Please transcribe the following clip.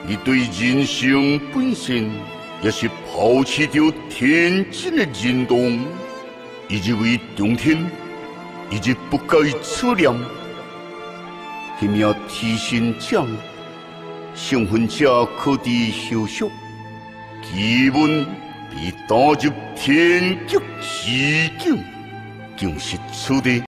伊对人生本身也是抛弃着天真的认同，伊认为中天，伊就不该出念。迄名提神奖，成分者可伫休息，基本被打入天极奇境，竟是处地。